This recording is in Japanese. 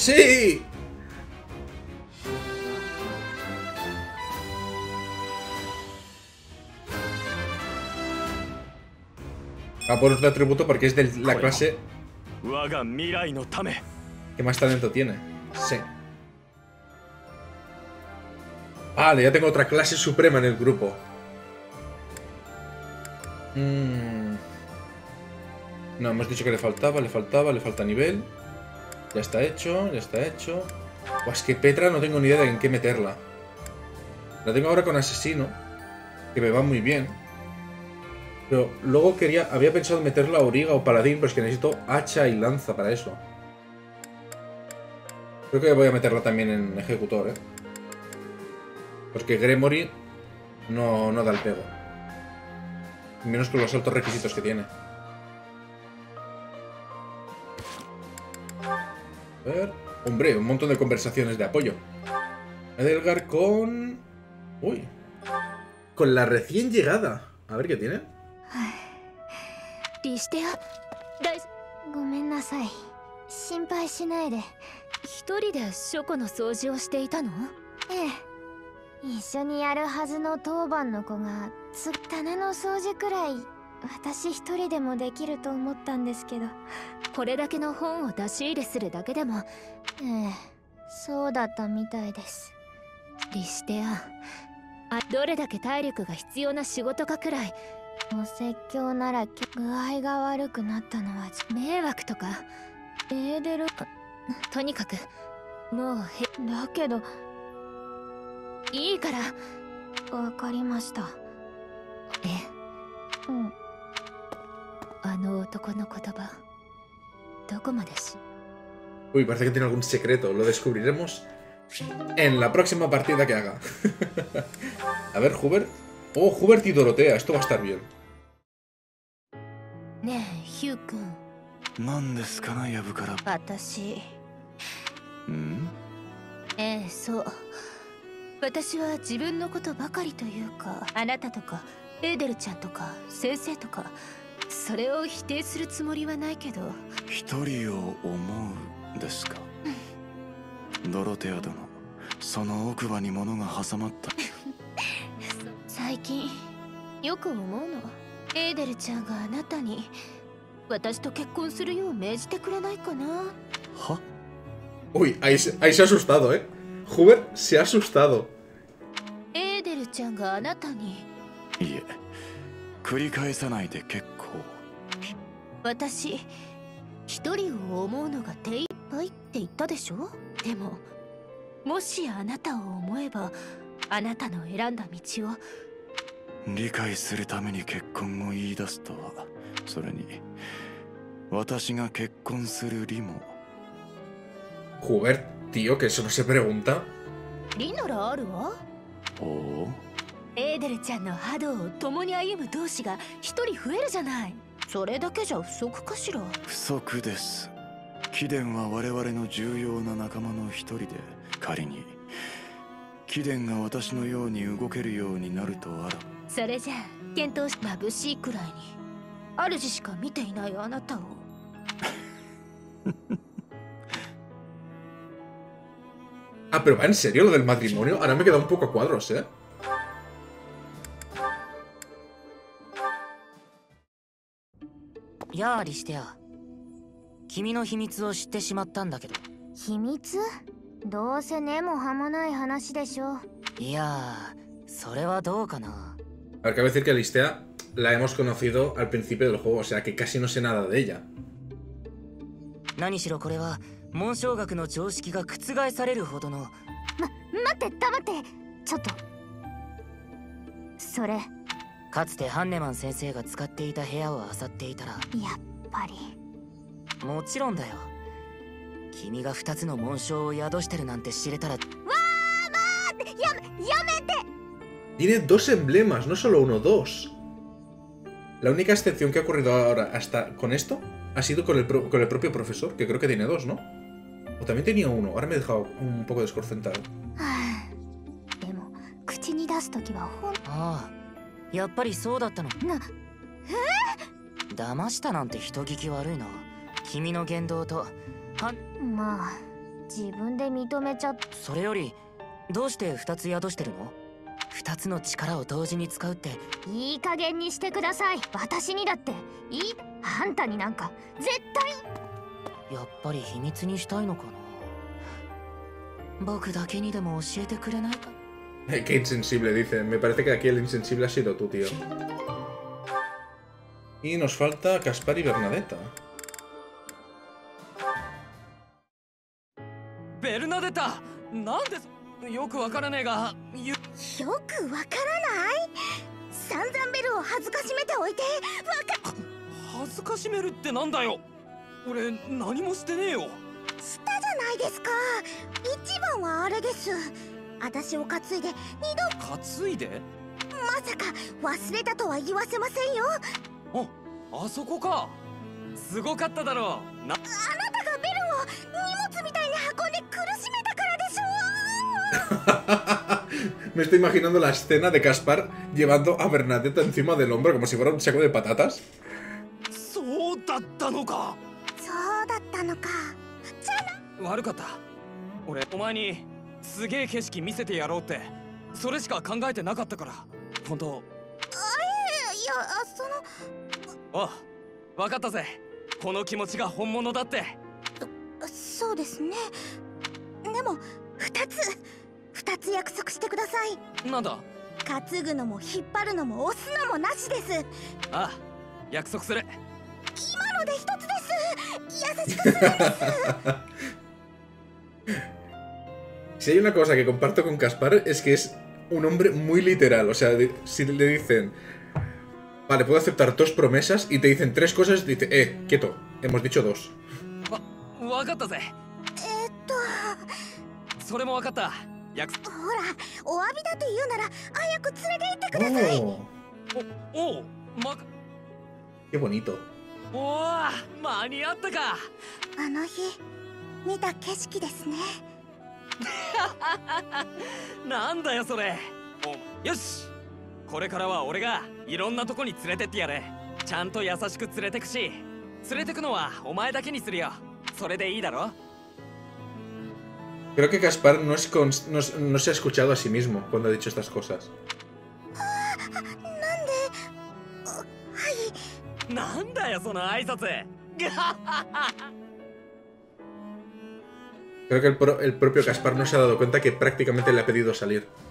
¡Sí! Va por otro atributo porque es de la clase que más talento tiene. Sí. Vale, ya tengo otra clase suprema en el grupo. No, hemos dicho que le falta nivel. Ya está hecho, ya está hecho. Pues que Petra no tengo ni idea de en qué meterla. La tengo ahora con asesino, que me va muy bien. Pero luego había pensado en meterla a Auriga o Paladín, pero es que necesito hacha y lanza para eso. Creo que voy a meterla también en ejecutor, porque Gremory no da el pego. Menos con los altos requisitos que tiene. A ver. Hombre, un montón de conversaciones de apoyo. Edelgar con... Uy. Con la recién llegada. A ver qué tiene. リしてやごめんなさい心配しないで一人で書庫の掃除をしていたのええ一緒にやるはずの当番の子が棚の掃除くらい私一人でもできると思ったんですけどこれだけの本を出し入れするだけでもええそうだったみたいですリしてやどれだけ体力が必要な仕事かくらいお説教なら具合が悪くなったのは迷惑とかエーデルとにかくもうだけどいいからわかりましたうんあの男の言葉どこまでし Uy, parece que tiene algún secreto. Lo descubriremos en la próxima partida que haga. A ver, Hubert. Oh, Hubert y Dorotea. Esto va a estar bien. ねえヒュー君何ですかな、やぶから私んええそう私は自分のことばかりというかあなたとかエーデルちゃんとか先生とかそれを否定するつもりはないけど一人を思うですかドロテア殿その奥歯に物が挟まった最近よく思うのエーデルちゃんがあなたに私と結婚するよう命じてくれないかなは Uy, ahí se ha asustado, Hubert se ha asustado. エーデルちゃんがあなたにいえ繰り返さないで結構私一人を思うのが手一杯って言ったでしょでももしあなたを思えばあなたの選んだ道を理解するために結婚を言い出すとはそれに私が結婚する理も Hubert, tío, que eso no se pregunta. 理ならあるわおおエーデルちゃんの波動を共に歩む同士が一人増えるじゃないそれだけじゃ不足かしら不足です貴殿は我々の重要な仲間の一人で仮に貴殿が私のように動けるようになるとあらそれじゃあ検討し眩しいくらいに主しか見ていないあなたを Ah, pero va en serio lo del matrimonio. Ahora me queda un poco a cuadros, ¿eh? やあリシテア君の秘密を知ってしまったんだけど秘密どうせ根も葉もない話でしょいやそれはどうかな A ver, cabe decir que Alistea la hemos conocido al principio del juego, o sea que casi no sé nada de ella. 何しろこれは紋章学の常識が覆されるほどの待って黙ってちょっとそれかつてハンネマン先生が使っていた部屋を漁っていたらやっぱりもちろんだよ君が2つの紋章を宿してるなんて知れたらわあ待ってやめて Tiene dos emblemas, no solo uno, dos. La única excepción que ha ocurrido ahora hasta con esto ha sido con el propio profesor, que creo que tiene dos, ¿no? O también tenía uno, ahora me he dejado un poco desconcentrado. でも口に出すときはああやっぱりそうだったのな騙したなんて人聞き悪いな君の言動とまあ自分で認めちゃっそれよりどうして2つ宿してるの？2つの力を同時に使うって。 いい加減にしてください。私にだっていい。あんたになんか絶対。 やっぱり秘密にしたいのかな。僕だけにでも教えてくれないか。 Qué insensible, dice. Me parece que aquí el insensible ha sido tú, tío. Y nos falta Caspar y Bernadetta. Bernadetta, なんでよくわからねえが。 よくわからない。散々ベルを恥ずかしめておいて。 恥ずかしめるってなんだよ。俺何もしてねえよ。 したじゃないですか。一番はあれです。私を担いで担いで？ まさか忘れたとは言わせませんよ。 あそこか。すごかっただろう。 あなたがベルを荷物みたいに運んで苦しめたからでしょ。 Me estoy imaginando la escena de Caspar llevando a Bernadetta encima del hombro como si fuera un saco de patatas. そうだったのか。 そうだったのか。じゃあ悪かった。俺お前にすげえ景色見せてやろうってそれしか考えてなかったから。本当。 いやその。 あ、分かったぜ。この気持ちが本物だって。 そうですね。でも2つ約束してください。 なんだ？ 担ぐのも引っ張るのも押すのもなしです。 ああ、約束する。 今ので1つです。優しくするんです。 Si hay una cosa que comparto con Caspar es que es un hombre muy literal. O sea, si le dicen, vale, puedo aceptar 2 promesas y te dicen 3 cosas, dice, quieto, hemos dicho 2. わかったぜ。それもわかった。ほら、 お詫びだと言うなら早く連れて行ってください。 お、 Qué bonito. おー、間に合ったか。 あの日見た景色ですね。 なんだよそれ。よし、これからは俺がいろんなとこに連れてってやる。ちゃんと優しく連れてくし、連れてくのはお前だけにするよ。それでいいだろ。 Creo que Caspar no se ha escuchado a sí mismo cuando ha dicho estas cosas. なんだよその挨拶。 Creo que el propio Caspar no se ha dado cuenta que prácticamente le ha pedido salir.